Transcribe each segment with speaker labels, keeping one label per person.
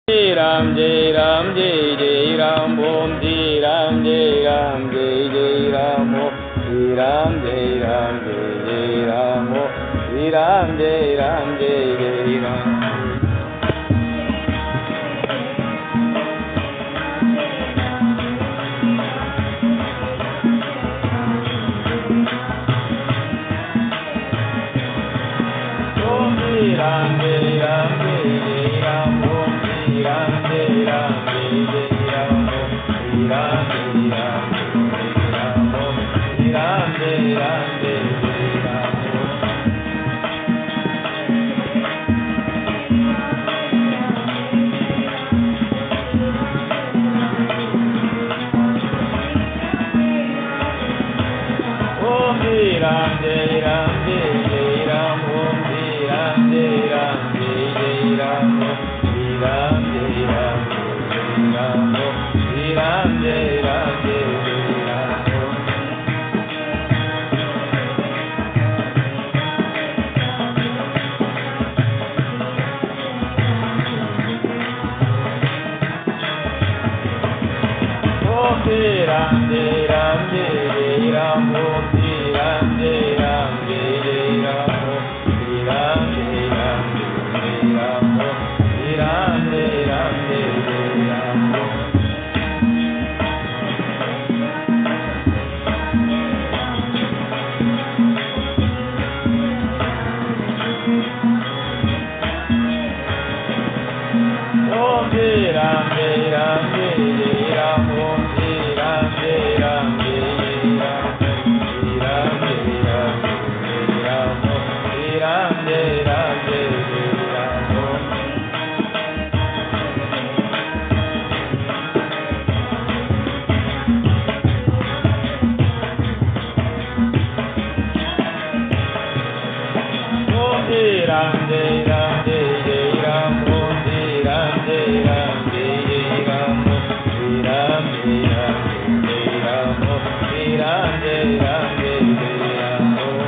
Speaker 1: Ram Jai Ram Jai Jai Ram Om Jai Ram Jai Ram Jai Jai Ram Om Jai Ram Jai Ram Jai Jai Ram Om Jai Ram Jai Ram Jai Jai Ram. Om Jai Ram Jai Ram Jai Jai Ram Om Jai Ram Jai Ram Jai Jai Ram Om Jai Ram Jai Ram Jai Ram Om Jai Ram Jai Ram Jai Jai Ram Om. Om Jai Ram Jai Ram Jai Jai Ram Om Jai Ram Jai Ram Jai Jai Ram Om Jai Ram Jai Ram Jai Ram Om Jai Ram Jai Ram Jai Ram Om. Om Jai Ram Jai Ram Jai Jai Ram Om Jai Ram Jai Ram Jai Jai Ram Om Jai Ram Jai Ram Jai Ram Om Jai Ram Jai Ram Jai Ram Om. Om Jai Ram Jai Ram Jai Jai Ram Om Jai Ram Jai Ram Jai Jai Ram Jai Ram Jai Ram Jai Ram Om Jai Ram Jai Ram Jai Ram Om. Om Jai Ram Jai Ram Jai Jai Ram Om Jai Ram Jai Ram Jai Jai Ram Om Jai Ram Jai Ram Jai Ram Om Jai Ram Jai Ram Jai Ram Om.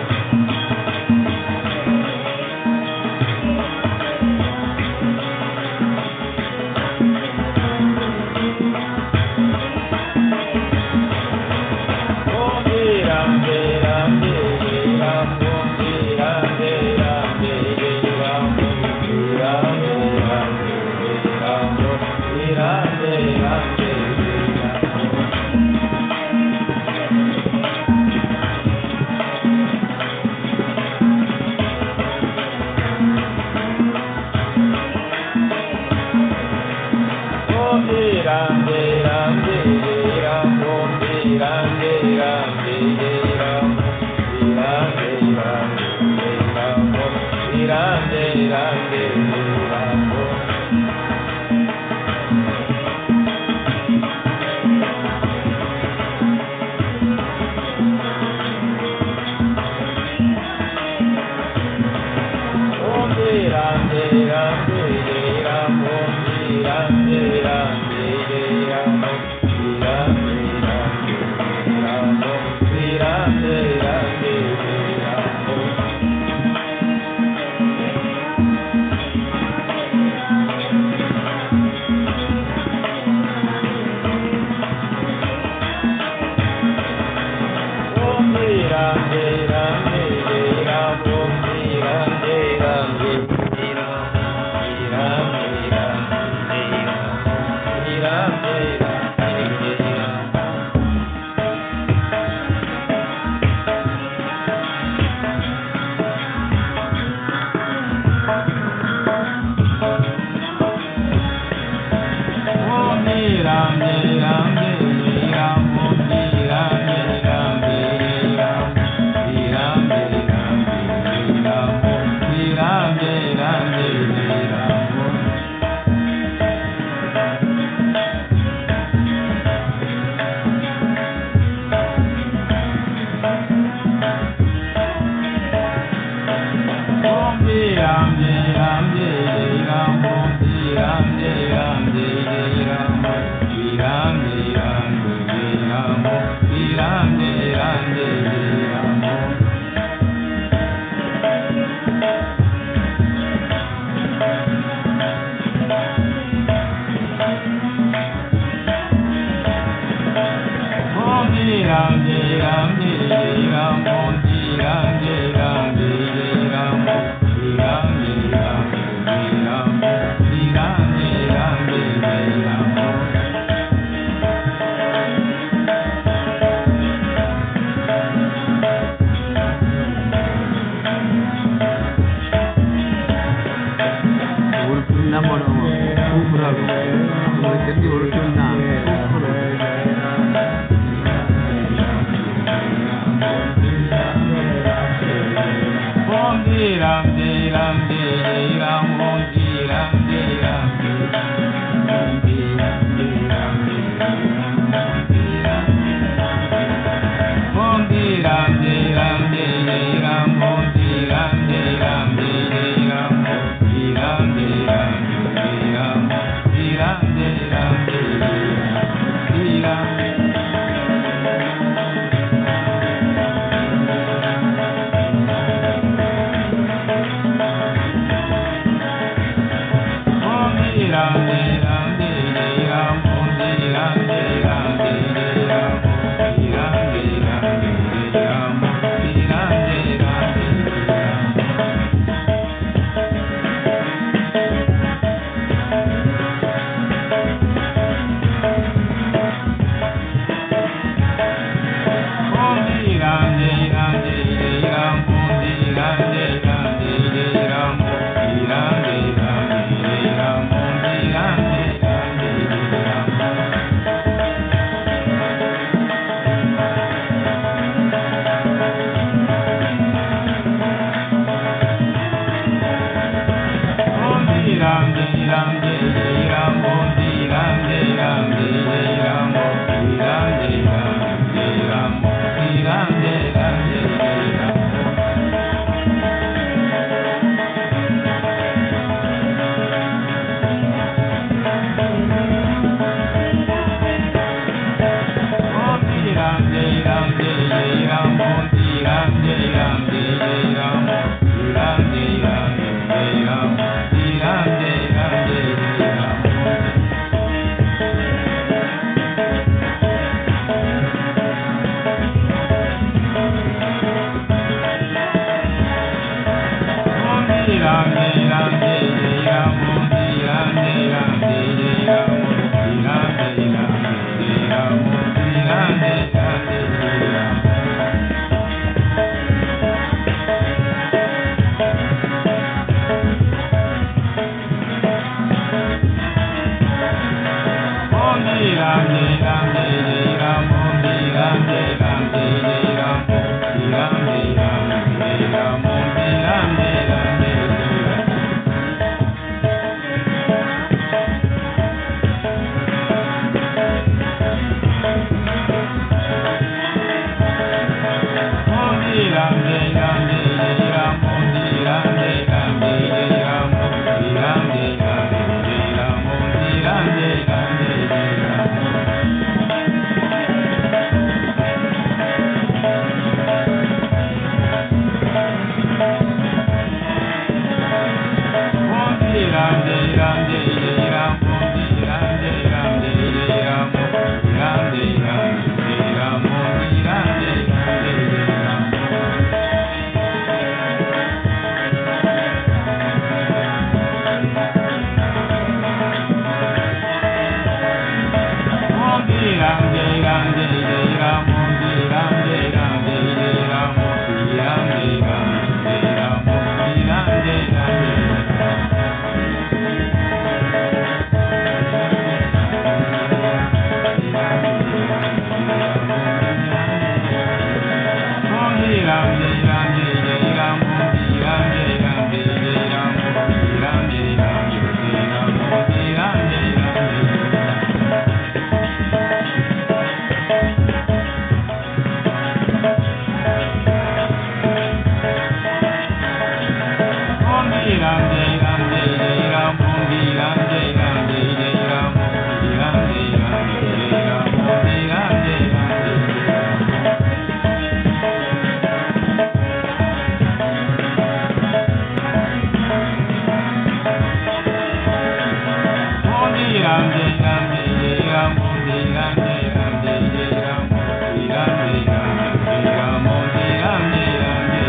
Speaker 1: Om Jai Ram Jai Ram Jai Jai Ram Om Jai Ram Jai Ram Jai Jai Ram Om Jai Ram Jai Ram Jai Ram Om Jai Ram Jai Ram Jai Om Jai Ram Jai Ram Jai Jai Ram Om Jai Ram Jai Ram Jai Jai Ram Om Jai Ram Jai Ram Jai Ram Om Jai Ram Jai Ram Jai Ram Om. Om Jai Ram Jai Ram Jai Jai Ram Om Jai Ram Jai Ram Jai Jai Ram Om Jai Ram Jai Ram Jai Ram Om Jai Ram Jai Ram Jai Ram Om. Om Jai Ram Jai Ram Jai Jai Ram Om Jai Ram Jai Ram Jai Jai Ram Jai Ram Jai Ram Jai Ram Jai Ram Jai Ram. Om Jai Ram Jai Ram Jai Jai Ram Om Jai Ram Jai Ram Jai Jai Ram Jai Ram Jai Ram Jai Ram Om Jai Ram Jai Ram Jai Ram Om. Om Jai Ram Jai Ram Jai Jai Ram Om Jai Ram Jai Ram Jai Jai Ram Om Jai Ram Jai
Speaker 2: கூப்பிடுறாங்க உங்களுக்கு தெரிஞ்சு ஒரு டியூன் தான்
Speaker 1: Om Di Ram Di Ram Di Ram Om Di Ram Di Ram Di Ram Di Ram Di Ram Di Ram Om Di Ram Di Ram Di Ram Om Di Ram Di Ram Di Ram Di Ram Di Ram Di Ram Di Ram Di Ram Di Ram Ram Di Ram Di Ram Om Di Ram Di Ram Di Ram Di Ram Di Ram Di Ram Di Ram Di Ram Om Di Ram Di Ram Di Ram Om Di Ram Di Ram Di Ram Di Ram Di Ram Di Ram Ram Di Ram Di Ram Om Di Ram Di Ram Di Ram Di Ram Di Ram Di Ram Di Ram Di Ram Di Ram Om Di Ram Di Ram Di Ram Om Di Ram Di Ram Di Ram Di Ram Di Ram Di Ram Di Ram Di Ram Di Ram Om Di Ram Di Ram Di Ram Om Di Ram Di Ram Di Ram Di Ram Di Ram Di Ram Di Ram Di Ram Di Ram Om Di Ram Di Ram Di Ram Om Di Ram Di Ram Di Ram Di Ram Di Ram Di Ram Om Di Ram Di Ram Di Ram Om Di Ram Di Ram Di Ram Om Di Ram Di Ram Di Ram Di Ram Di Ram Di Ram Om Di Ram Di Ram Di Ram Om Di Ram Di Ram Di Ram Om Di Ram Di Ram Di Ram Di Ram Di Ram Di Ram Om Di Ram Di Ram Di Ram Om Di Ram Di Ram Di Ram Om Di Ram Di Ram Di Ram Di Ram Di Ram Di Ram Om Di Ram Di Ram Di Om Di Ram Di Ram Di Ram Om Di Ram Di Ram Di Ram Di Ram Di Ram Di Ram Om Di Ram Di Ram Di Om Di Ram Di Ram Di Ram Om Di Ram Di Ram Di Ram Di Ram Di Ram Di Ram Om Di Ram Di Ram Di Om Di Ram Di Ram Di Ram Om Di Ram Di Ram Di Ram Di Ram Di Ram Di Ram Om Di Ram Di Ram Di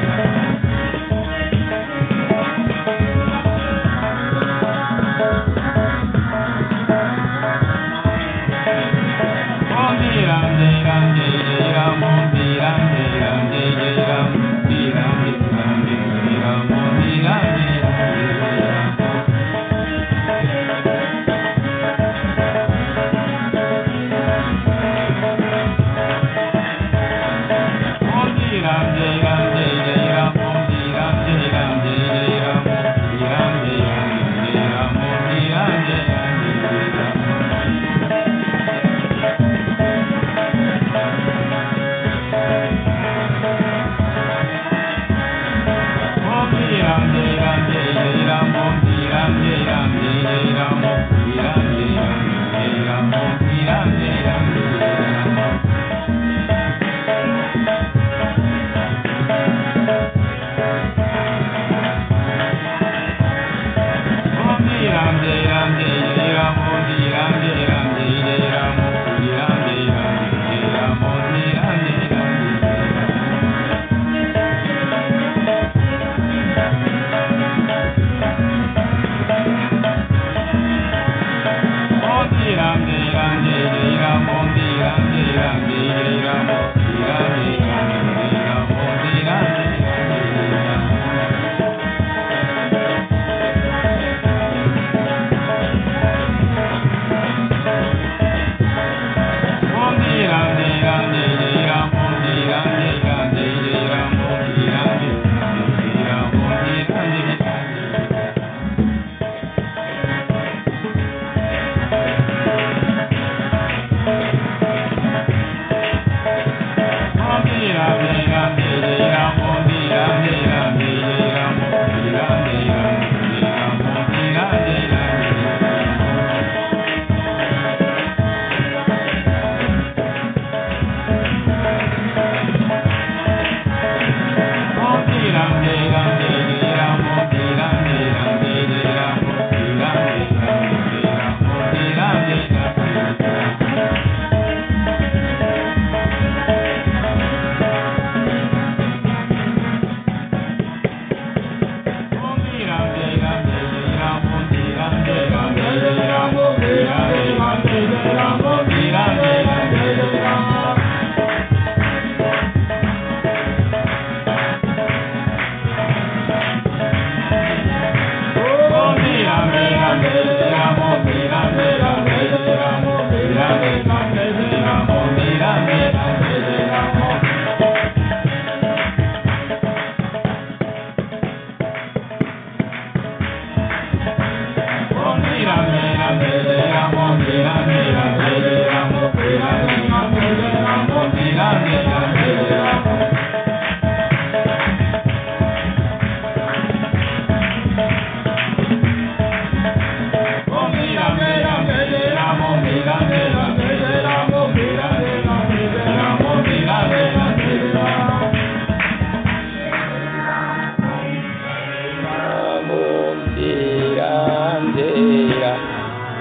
Speaker 1: Om Di Ram Di Ram Di Ram Om Di Ram Di Ram Di Ram Di Ram Di Ram Di Ram Om Di Ram Di Ram Di Ram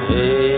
Speaker 1: Hey.